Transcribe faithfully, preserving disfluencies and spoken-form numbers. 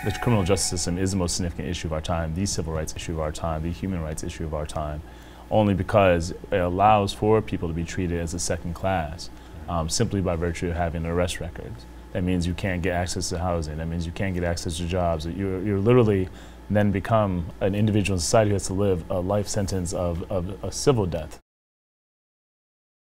the criminal justice system is the most significant issue of our time, the civil rights issue of our time, the human rights issue of our time, only because it allows for people to be treated as a second class um, simply by virtue of having arrest records. That means you can't get access to housing. That means you can't get access to jobs. You're, you're literally then become an individual in society who has to live a life sentence of, of a civil death.